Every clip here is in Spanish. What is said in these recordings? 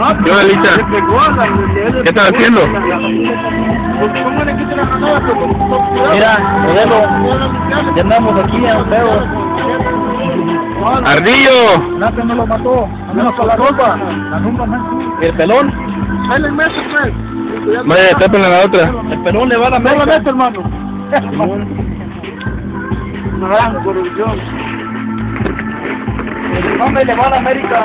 ¿Qué onda, Lisa? ¿Qué estás haciendo? Mira, modelo, ya andamos aquí en el pedo. ¡Ardillo! Nata no lo mató, andamos con la ropa. ¿El pelón? Vaya, tápenle la otra. El pelón le va a la América. hermano. Una gran corrupción. El hombre le va a la América.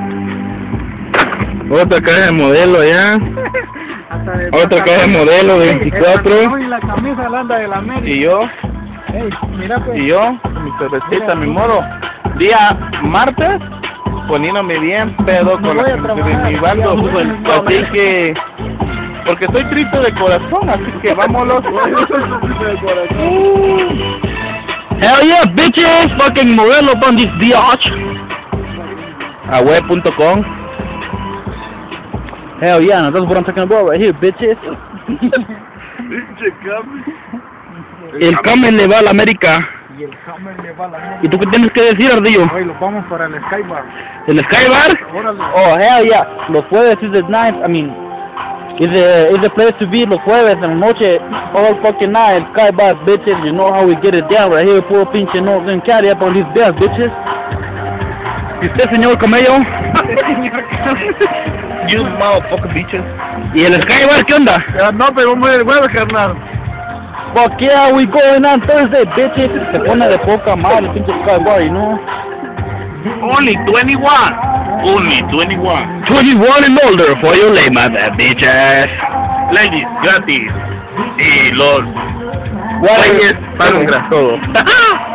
Otra caja de modelo ya. Otra caja de modelo 24. Y la camisa blanda de la América. Y yo, Ey, mira pues. y yo, mi cervecita, mi moro. Día martes, poniéndome bien pedo con mi bando. Así que, porque estoy triste de corazón, así que vámonos. Hell yeah, bitches, fucking modelo on this biatch. Aweb.com. Hell yeah, that's what I'm talking about right here, bitches. El Camen le va a la América. Y el Hammer le va a la América. ¿Y tú qué tienes que decir, Ardillo? Hoy los vamos para el Skybar. ¿El Skybar? Órale. Oh, hell yeah, los jueves is the night, I mean, is the place to be los jueves en la noche, all fucking night, el Sky Bar, bitches, you know how we get it down right here, puro pinche no, en Cali, up on these bears, bitches. ¿Y usted, señor Camello? You motherfucking bitches. ¿Y el Skybar qué onda? No, pero vamos el jueves, carnal. Fuck yeah, we going on Thursday, bitches. Se pone de poca madre, el pinche Sky Bar, you know. Only 21. Only 21. 21 and older for your lame bitches. Ladies, gratis. Y los güeyes pagan todo.